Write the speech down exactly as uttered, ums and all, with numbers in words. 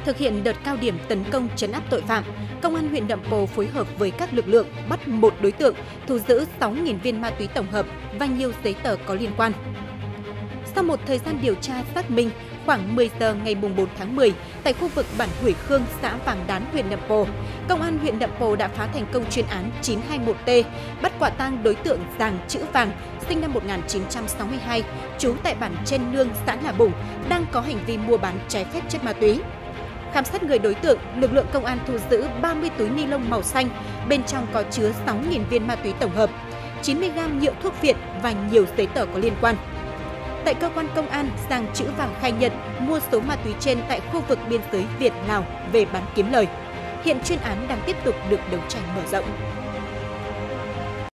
Thực hiện đợt cao điểm tấn công trấn áp tội phạm, Công an huyện Nậm Pồ phối hợp với các lực lượng bắt một đối tượng, thu giữ sáu nghìn viên ma túy tổng hợp và nhiều giấy tờ có liên quan. Sau một thời gian điều tra xác minh, khoảng mười giờ ngày bốn tháng mười, tại khu vực bản Hủy Khương, xã Vàng Đán, huyện Nậm Pồ, Công an huyện Nậm Pồ đã phá thành công chuyên án chín hai mốt T, bắt quả tang đối tượng Giàng Chữ Vàng, sinh năm một nghìn chín trăm sáu mươi hai, trú tại bản Trên Nương, xã Nà Bủng, đang có hành vi mua bán trái phép chất ma túy. Khám xét người đối tượng, lực lượng công an thu giữ ba mươi túi ni lông màu xanh, bên trong có chứa sáu nghìn viên ma túy tổng hợp, chín mươi gam nhựa thuốc viện và nhiều giấy tờ có liên quan. Tại cơ quan công an, Giàng Chữ Vàng khai nhận mua số ma túy trên tại khu vực biên giới Việt-Lào về bán kiếm lời. Hiện chuyên án đang tiếp tục được đấu tranh mở rộng.